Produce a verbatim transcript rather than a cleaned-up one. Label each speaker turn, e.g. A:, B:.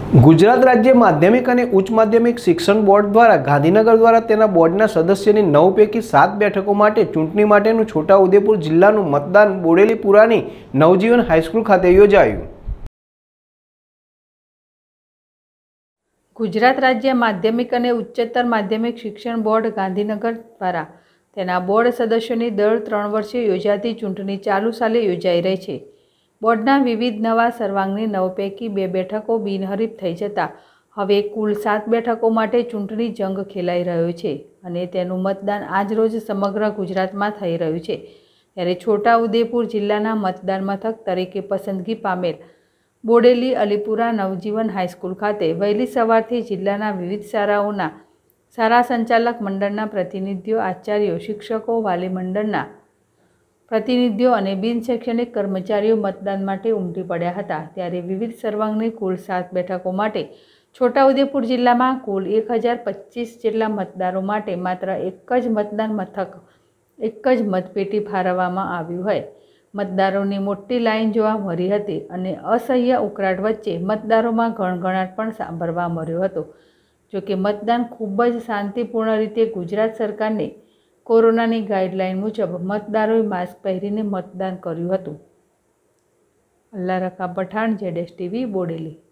A: ગુજરાત રાજ્ય માધ્યમિક અને ઉચ્ચ માધ્યમિક શિક્ષણ બોર્ડ દ્વારા ગાંધીનગર દ્વારા તેના બોર્ડના સદસ્યની નવ પૈકી સાત બેઠકો માટે ચૂંટણી માટેનું છોટાઉદેપુર જિલ્લાનું મતદાન બોડેલીપુરાની નવજીવન હાઈસ્કૂલ ખાતે યોજાયું।
B: ગુજરાત રાજ્ય માધ્યમિક અને ઉચ્ચતર માધ્યમિક શિક્ષણ બોર્ડ ગાંધીનગર દ્વારા તેના બોર્ડ સદસ્યોની દર ત્રણ વર્ષે યોજાતી ચૂંટણી ચાલુ સાલે યોજાઈ રહી છે। બોર્ડના વિવિધ નવા સર્વાંગની નવ પૈકી બે બેઠકો બિનહરીફ થઈ જતા હવે કુલ સાત બેઠકો માટે ચૂંટણી જંગ ખેલાઈ રહ્યો છે અને તેનું મતદાન આજરોજ સમગ્ર ગુજરાતમાં થઈ રહ્યું છે। ત્યારે છોટાઉદેપુર જિલ્લાના મતદાન મથક તરીકે પસંદગી પામેલ બોડેલી અલીપુરા નવજીવન હાઈસ્કૂલ ખાતે વહેલી સવારથી જિલ્લાના વિવિધ શાળાઓના શાળા સંચાલક મંડળના પ્રતિનિધિઓ, આચાર્યો, શિક્ષકો, વાલી મંડળના પ્રતિનિધિઓ અને બિન શૈક્ષણિક કર્મચારીઓ મતદાન માટે ઉમટી પડ્યા હતા। ત્યારે વિવિધ સર્વાંગની કુલ સાત બેઠકો માટે છોટાઉદેપુર જિલ્લામાં કુલ એક હજાર પચીસ જેટલા મતદારો માટે માત્ર એક જ મતદાન મથક એક જ મતપેટી ફાળવવામાં આવ્યું હોય। મતદારોની મોટી લાઈન જોવા મળી હતી અને અસહ્ય ઉકળાટ વચ્ચે મતદારોમાં ગણગણાટ પણ સાંભળવા મળ્યો હતો। જોકે મતદાન ખૂબ જ શાંતિપૂર્ણ રીતે ગુજરાત સરકારની કોરોનાની ગાઈડલાઈન મુજબ મતદારોએ માસ્ક પહેરીને મતદાન કર્યું હતું। અલ્લાહ રખા પઠાણ, જેડેશ ટીવી, બોડેલી।